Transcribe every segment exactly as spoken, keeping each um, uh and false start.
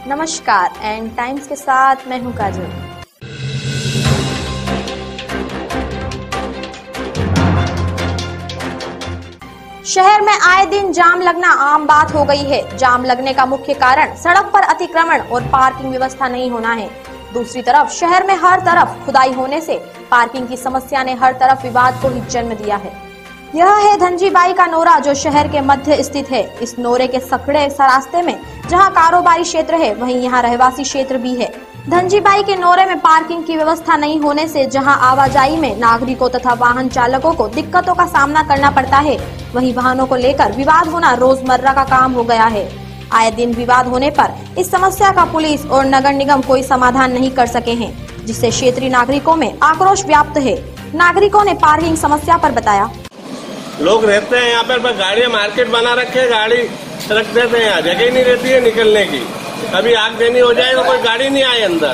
नमस्कार, and times के साथ मैं हूं काजल। शहर में आए दिन जाम लगना आम बात हो गई है। जाम लगने का मुख्य कारण सड़क पर अतिक्रमण और पार्किंग व्यवस्था नहीं होना है। दूसरी तरफ शहर में हर तरफ खुदाई होने से पार्किंग की समस्या ने हर तरफ विवाद को ही जन्म दिया है। यह है धनजीबाई का नोरा, जो शहर के मध्य स्थित है। इस नोरे के सकड़े रास्ते में जहां कारोबारी क्षेत्र है, वहीं यहाँ रहवासी क्षेत्र भी है। धनजीबाई के नोरे में पार्किंग की व्यवस्था नहीं होने से जहां आवाजाही में नागरिकों तथा वाहन चालकों को दिक्कतों का सामना करना पड़ता है, वहीं वाहनों को लेकर विवाद होना रोजमर्रा का काम हो गया है। आए दिन विवाद होने पर इस समस्या का पुलिस और नगर निगम कोई समाधान नहीं कर सके हैं, जिससे क्षेत्रीय नागरिकों में आक्रोश व्याप्त है। नागरिकों ने पार्किंग समस्या पर बताया, लोग रहते हैं यहाँ पर, गाड़ी मार्केट बना रखे, गाड़ी रख देते हैं, यहाँ जगह नहीं रहती है निकलने की। कभी आग देनी हो जाए तो कोई गाड़ी नहीं आए अंदर।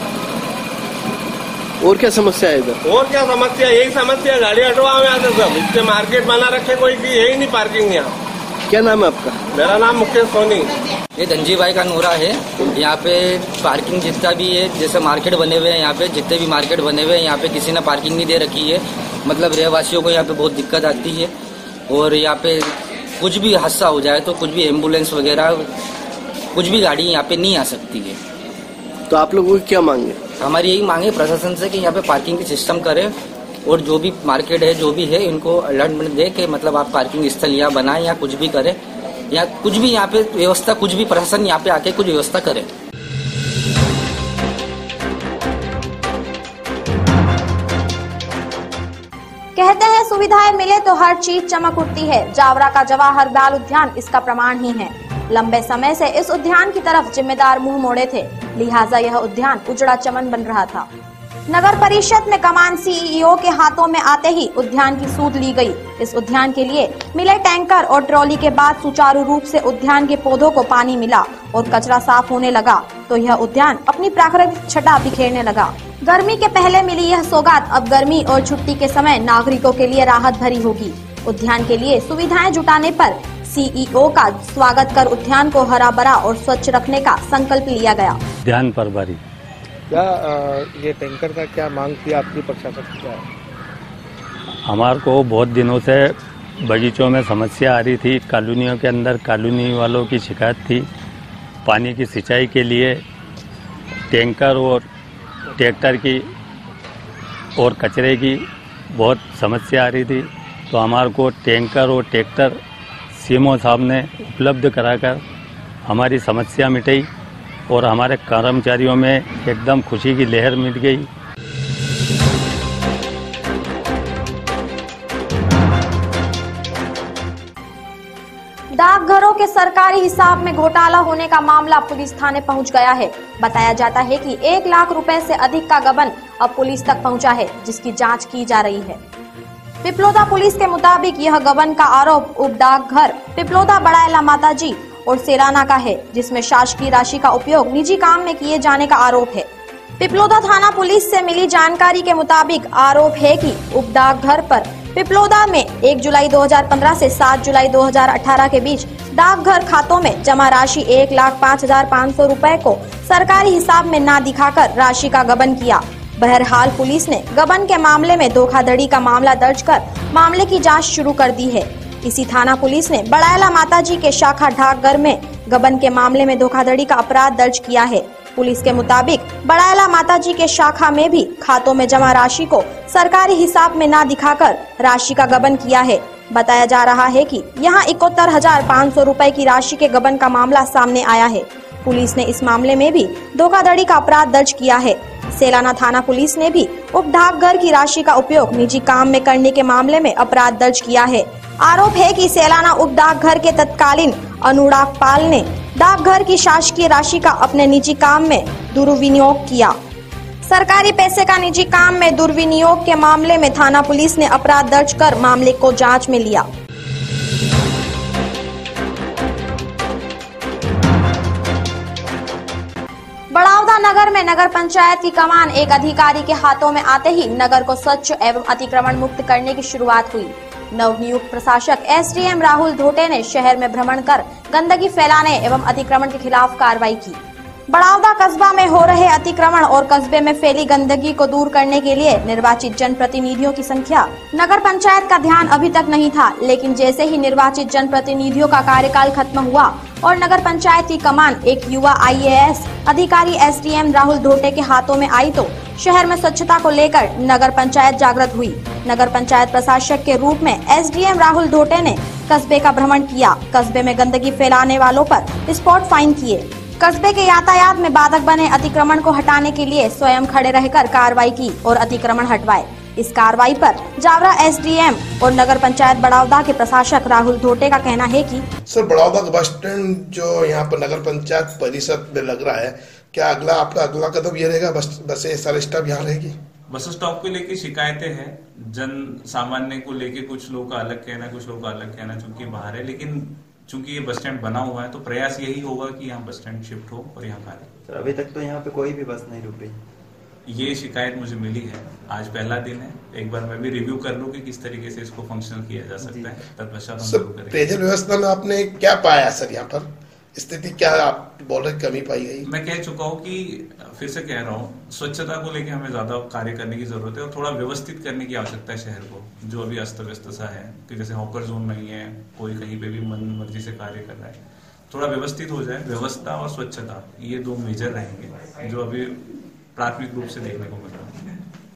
और क्या समस्या है इधर? और क्या समस्या, यही समस्या, गाड़ी हटवा में आते सब, इससे मार्केट बना रखे, कोई की है ही नहीं पार्किंग यहाँ। क्या नाम है आपका? मेरा नाम मुकेश सोनी। ये धनजीबाई का नोरा है। यहाँ पे पार्किंग जितना भी है, जैसे मार्केट बने हुए हैं, यहाँ पे जितने भी मार्केट बने हुए हैं, यहाँ पे किसी ने पार्किंग नहीं दे रखी है। मतलब रहवासियों को यहाँ पे बहुत दिक्कत आती है। और यहाँ पे कुछ भी हादसा हो जाए तो कुछ भी एम्बुलेंस वगैरह कुछ भी गाड़ी यहाँ पे नहीं आ सकती है। तो आप लोगों की क्या मांग है? हमारी यही मांग है प्रशासन से कि यहाँ पे पार्किंग की सिस्टम करे, और जो भी मार्केट है जो भी है इनको अलर्टमेंट दे के मतलब आप पार्किंग स्थल यहाँ बनाए या कुछ भी करे, या कुछ भी यहाँ पे व्यवस्था, कुछ भी प्रशासन यहाँ पे आके कुछ व्यवस्था करे। कहते हैं सुविधाएं मिले तो हर चीज चमक उठती है। जावरा का जवाहर बाल उद्यान इसका प्रमाण ही है। लंबे समय से इस उद्यान की तरफ जिम्मेदार मुंह मोड़े थे, लिहाजा यह उद्यान उजड़ा चमन बन रहा था। नगर परिषद में कमान सीईओ के हाथों में आते ही उद्यान की सूद ली गई। इस उद्यान के लिए मिले टैंकर और ट्रॉली के बाद सुचारू रूप से उद्यान के पौधों को पानी मिला और कचरा साफ होने लगा, तो यह उद्यान अपनी प्राकृतिक छटा बिखेरने लगा। गर्मी के पहले मिली यह सौगात अब गर्मी और छुट्टी के समय नागरिकों के लिए राहत भरी होगी। उद्यान के लिए सुविधाएं जुटाने पर सीईओ का स्वागत कर उद्यान को हरा भरा और स्वच्छ रखने का संकल्प लिया गया। उद्यान परबारी क्या ये टैंकर का क्या मांग थी आपकी प्रशासन की? क्या है? हमारे को बहुत दिनों से बगीचों में समस्या आ रही थी। कॉलोनियों के अंदर कॉलोनी वालों की शिकायत थी। पानी की सिंचाई के लिए टैंकर और ट्रैक्टर की और कचरे की बहुत समस्या आ रही थी। तो हमारे को टैंकर और ट्रैक्टर सीएमओ साहब ने उपलब्ध कराकर हमारी समस्या मिटाई और हमारे कर्मचारियों में एकदम खुशी की लहर मिट गई। डाकघरों के सरकारी हिसाब में घोटाला होने का मामला पुलिस थाने पहुंच गया है। बताया जाता है कि एक लाख रुपए से अधिक का गबन अब पुलिस तक पहुंचा है, जिसकी जांच की जा रही है। पिपलोदा पुलिस के मुताबिक यह गबन का आरोप उप डाकघर पिपलोदा बड़ायला माताजी और सेलाना का है, जिसमें शासकीय राशि का उपयोग निजी काम में किए जाने का आरोप है। पिपलोदा थाना पुलिस से मिली जानकारी के मुताबिक आरोप है कि उप डाकघर पर पिपलोदा में एक जुलाई दो हज़ार पंद्रह से सात जुलाई दो हज़ार अठारह के बीच डाकघर खातों में जमा राशि एक लाख पाँच हजार पाँच सौ रूपए को सरकारी हिसाब में न दिखाकर राशि का गबन किया। बहरहाल पुलिस ने गबन के मामले में धोखाधड़ी का मामला दर्ज कर मामले की जाँच शुरू कर दी है। इसी थाना पुलिस ने बड़ायला माताजी के शाखा डाकघर में गबन के मामले में धोखाधड़ी का अपराध दर्ज किया है। पुलिस के मुताबिक बड़ायला माताजी के शाखा में भी खातों में जमा राशि को सरकारी हिसाब में न दिखाकर राशि का गबन किया है। बताया जा रहा है कि यहां इकहत्तर हजार पाँच सौ रूपए की राशि के गबन का मामला सामने आया है। पुलिस ने इस मामले में भी धोखाधड़ी का अपराध दर्ज किया है। सेलाना थाना पुलिस ने भी उप डाकघर की राशि का उपयोग निजी काम में करने के मामले में अपराध दर्ज किया है। आरोप है कि सेलाना उप डाकघर के तत्कालीन अनुराग पाल ने डाकघर की शासकीय राशि का अपने निजी काम में दुर्विनियोग किया। सरकारी पैसे का निजी काम में दुर्विनियोग के मामले में थाना पुलिस ने अपराध दर्ज कर मामले को जांच में लिया। बड़ौदा नगर में नगर पंचायत की कमान एक अधिकारी के हाथों में आते ही नगर को स्वच्छ एवं अतिक्रमण मुक्त करने की शुरुआत हुई। नवनियुक्त प्रशासक एसडीएम राहुल धोटे ने शहर में भ्रमण कर गंदगी फैलाने एवं अतिक्रमण के खिलाफ कार्रवाई की। बड़ौदा कस्बा में हो रहे अतिक्रमण और कस्बे में फैली गंदगी को दूर करने के लिए निर्वाचित जनप्रतिनिधियों की संख्या। नगर पंचायत का ध्यान अभी तक नहीं था, लेकिन जैसे ही निर्वाचित जनप्रतिनिधियों का कार्यकाल खत्म हुआ और नगर पंचायत की कमान एक युवा आई ए एस अधिकारी S D M Rahul Dhote के हाथों में आई तो शहर में स्वच्छता को लेकर नगर पंचायत जागृत हुई। नगर पंचायत प्रशासक के रूप में S D M Rahul Dhote ने कस्बे का भ्रमण किया। कस्बे में गंदगी फैलाने वालों पर स्पॉट फाइन किए। कस्बे के यातायात में बाधक बने अतिक्रमण को हटाने के लिए स्वयं खड़े रहकर कार्रवाई की और अतिक्रमण हटवाए। इस कार्रवाई पर जावरा एस डी एम और नगर पंचायत बड़ौदा के प्रशासक राहुल धोटे का कहना है कि सर, बड़ौदा का बस स्टैंड जो यहाँ पर नगर पंचायत परिषद में लग रहा है, क्या अगला आपका अगला कदम ये रहेगा, बस बसें सारे स्टाफ यहाँ रहेगी? बस स्टॉप को लेके शिकायतें हैं, जन सामान्य को लेके कुछ लोग का अलग कहना, कुछ लोग का अलग कहना चूंकि बाहर है, लेकिन चूंकि ये बस स्टैंड बना हुआ है तो प्रयास यही होगा कि यहाँ बस स्टैंड शिफ्ट हो और यहाँ कार्य। सर, अभी तक तो यहाँ पे कोई भी बस नहीं रुकी। ये शिकायत मुझे मिली है, आज पहला दिन है, एक बार मैं भी रिव्यू कर लूं कि किस तरीके से इसको फंक्शनल किया जा सकता है, तत्पश्चात हम शुरू करेंगे। पेयजल व्यवस्था में आपने क्या पाया सर, यहाँ पर स्थिति क्या आप बोल रहे कमी पाई गई? मैं कह चुका हूँ कि फिर से कह रहा हूँ, स्वच्छता को लेकर हमें ज्यादा कार्य करने की जरूरत है और थोड़ा व्यवस्थित करने की आवश्यकता है शहर को, जो अभी अस्त व्यस्त सा है कि जैसे हॉकर जोन नहीं है, कोई कहीं पे भी मन मर्जी से कार्य कर रहा है, थोड़ा व्यवस्थित हो जाए। व्यवस्था और स्वच्छता ये दो मेजर रहेंगे जो अभी प्राथमिक रूप से देखने को मिल रहा है।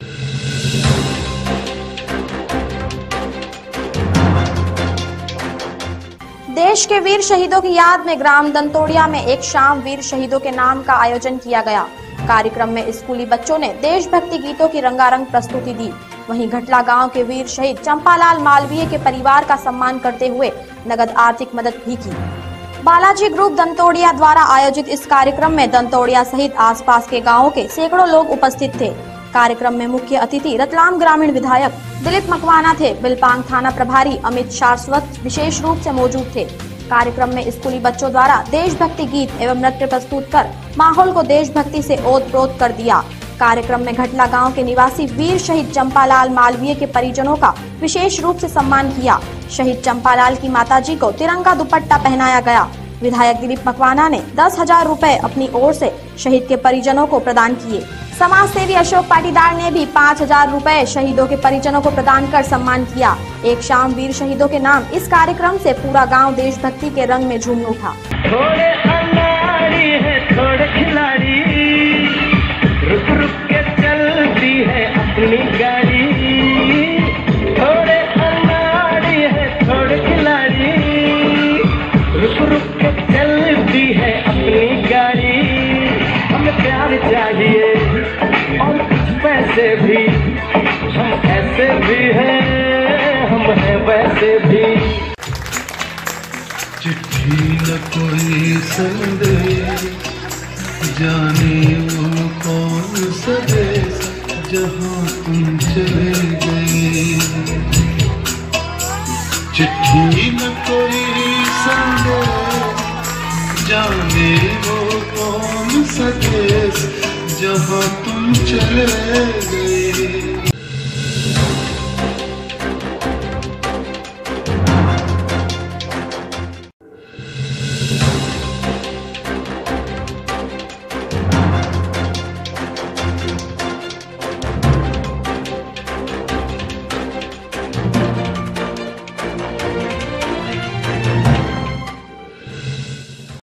देश के वीर शहीदों की याद में ग्राम दंतोड़िया में एक शाम वीर शहीदों के नाम का आयोजन किया गया। कार्यक्रम में स्कूली बच्चों ने देशभक्ति गीतों की रंगारंग प्रस्तुति दी। वहीं घटला गांव के वीर शहीद चंपालाल मालवीय के परिवार का सम्मान करते हुए नगद आर्थिक मदद भी की। बालाजी ग्रुप दंतोड़िया द्वारा आयोजित इस कार्यक्रम में दंतोड़िया सहित आसपास के गाँवों के सैकड़ों लोग उपस्थित थे। कार्यक्रम में मुख्य अतिथि रतलाम ग्रामीण विधायक दिलीप मकवाना थे। बिलपांग थाना प्रभारी अमित सारस्वत विशेष रूप से मौजूद थे। कार्यक्रम में स्कूली बच्चों द्वारा देशभक्ति गीत एवं नृत्य प्रस्तुत कर माहौल को देशभक्ति से ओतप्रोत कर दिया। कार्यक्रम में घटला गांव के निवासी वीर शहीद चंपालाल मालवीय के परिजनों का विशेष रूप से सम्मान किया। शहीद चंपालाल की माताजी को तिरंगा दुपट्टा पहनाया गया। विधायक दिलीप मकवाना ने दस हजार रूपए अपनी ओर से शहीद के परिजनों को प्रदान किए। समाज सेवी अशोक पाटीदार ने भी पाँच हजार रूपए शहीदों के परिजनों को प्रदान कर सम्मान किया। एक शाम वीर शहीदों के नाम इस कार्यक्रम से पूरा गांव देशभक्ति के रंग में झूम उठा। थोड़े अनाड़ी है थोड़े खिलाड़ी, रुक रुक के चलती है अपनी गाड़ी। थोड़े अनाड़ी है थोड़े खिलाड़ी, रुक रुक के चलती है अपनी गाड़ी। हमें प्यार चाहिए और पैसे भी, हम ऐसे भी हैं, हम हैं वैसे भी। चिट्ठी न कोई संदेश, जाने वो कौन सा देश जहाँ तुम चले गए। चिट्ठी न कोई संदेश, जाने वो कौन सा देश जहाँ तुम चले गए।